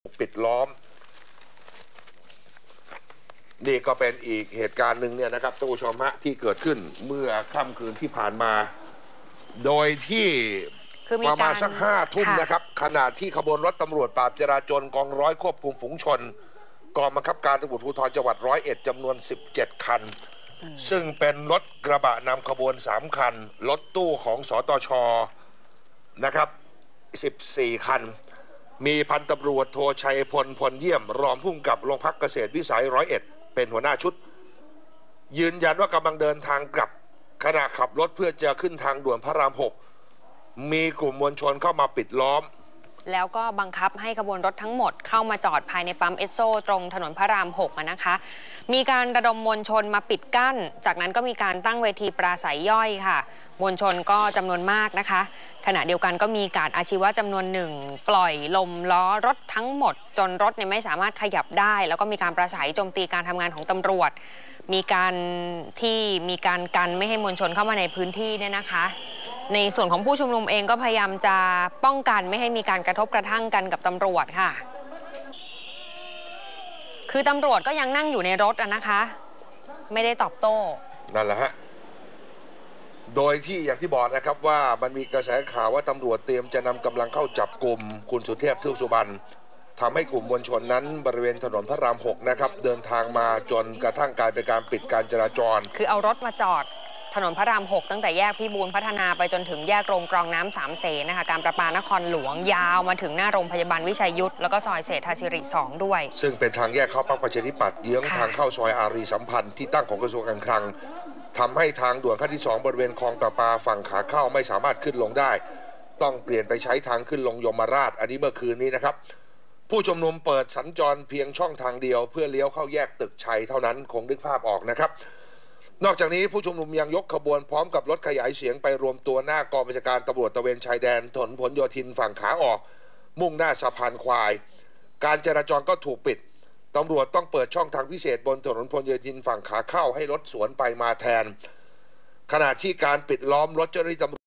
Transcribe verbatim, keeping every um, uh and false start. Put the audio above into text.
ปิดล้อมนี่ก็เป็นอีกเหตุการณ์หนึ่งเนี่ยนะครับท่านผู้ชมฮะที่เกิดขึ้นเมื่อค่ำคืนที่ผ่านมา โดยที่ประมาณสักห้าทุ่มนะครับขณะที่ขบวนรถตำรวจปราบจราจรกองร้อยควบคุมฝูงชนกองบังคับการตำรวจภูธรจังหวัดร้อยเอ็ดจำนวนสิบเจ็ดคันซึ่งเป็นรถกระบะนำขบวนสามคันรถตู้ของสตช.นะครับสิบสี่คันมีพันตำรวจโทชัยพลพลเยี่ยมรองผู้กำกับโรงพักเกษตรวิสัยร้อยเอ็ดเป็นหัวหน้าชุดยืนยันว่ากำลังเดินทางกลับขณะขับรถเพื่อจะขึ้นทางด่วนพระรามหกมีกลุ่มมวลชนเข้ามาปิดล้อมแล้วก็บังคับให้ขบวนรถทั้งหมดเข้ามาจอดภายในปั๊มเอสโซตรงถนนพระรามหกนะคะมีการระดมมวลชนมาปิดกั้นจากนั้นก็มีการตั้งเวทีปราศัยย่อยค่ะมวลชนก็จำนวนมากนะคะขณะเดียวกันก็มีการอาชีวะจำนวนหนึ่งปล่อยลมล้อรถทั้งหมดจนรถเนี่ยไม่สามารถขยับได้แล้วก็มีการปราศัยโจมตีการทำงานของตำรวจมีการที่มีการกันไม่ให้มวลชนเข้ามาในพื้นที่เนี่ยนะคะในส่วนของผู้ชุมนุมเองก็พยายามจะป้องกันไม่ให้มีการกระทบกระทั่งกันกับตำรวจค่ะคือตำรวจก็ยังนั่งอยู่ในรถนะคะไม่ได้ตอบโต้นั่นแหละฮะโดยที่อย่างที่บอกนะครับว่ามันมีกระแสข่าวว่าตำรวจเตรียมจะนำกำลังเข้าจับกลุ่มคุณสุเทพเทือกสุบรรณทำให้กลุ่มมวลชนนั้นบริเวณถนนพระรามหกนะครับเดินทางมาจนกระทั่งกลายเป็นการปิดการจราจรคือเอารถมาจอดถนนพระรามหกตั้งแต่แยกพิบูลพัฒนาไปจนถึงแยกโรงกรองน้ำสามเสนนะคะการประปานครหลวงยาวมาถึงหน้าโรงพยาบาลวิชัยยุทธแล้วก็ซอยเศรษฐศิริสองด้วยซึ่งเป็นทางแยกเข้าพรรคประชาธิปัตย์เยื้องทางเข้าซอยอารีสัมพันธ์ที่ตั้งของกระทรวงการคลังทำให้ทางด่วนขั้นที่สองบริเวณคลองประปาฝั่งขาเข้าไม่สามารถขึ้นลงได้ต้องเปลี่ยนไปใช้ทางขึ้นลงยมราชอันนี้เมื่อคืนนี้นะครับผู้ชุมนุมเปิดสัญจรเพียงช่องทางเดียวเพื่อเลี้ยวเข้าแยกตึกชัยเท่านั้นคงนึกภาพออกนะครับนอกจากนี้ผู้ชุมนุมยังยกขบวนพร้อมกับรถขยายเสียงไปรวมตัวหน้ากองบัญชาการตำรวจตระเวนชายแดนถนนผลโยธินฝั่งขาออกมุ่งหน้าสะพานควายการจราจรก็ถูกปิดตำรวจต้องเปิดช่องทางพิเศษบนถนนผลโยธินฝั่งขาเข้าให้รถสวนไปมาแทนขณะที่การปิดล้อมรถเจ้าหน้าที่ตำรวจ